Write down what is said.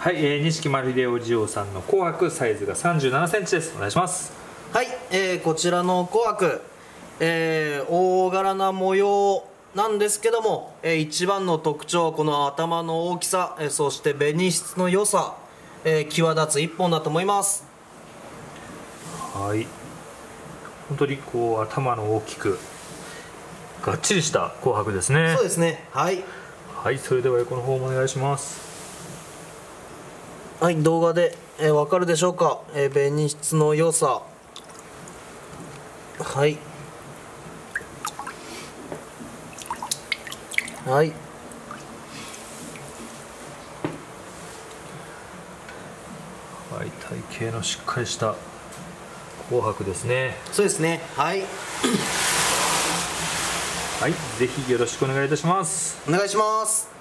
はい、錦丸秀夫二王さんの紅白サイズが37センチです。お願いします。 はい、こちらの紅白、大柄な模様なんですけども、一番の特徴はこの頭の大きさ、そして紅質の良さ、際立つ一本だと思います。 はい、本当にこう頭の大きくがっちりした紅白ですね。 そうですね。はい、 はい、それでは横の方もお願いします。 はい、動画で、わかるでしょうか、紅質の良さ。はいはい、 はい、体型のしっかりした紅白ですね。 そうですね。はいはい、ぜひよろしくお願いいたします。 お願いします。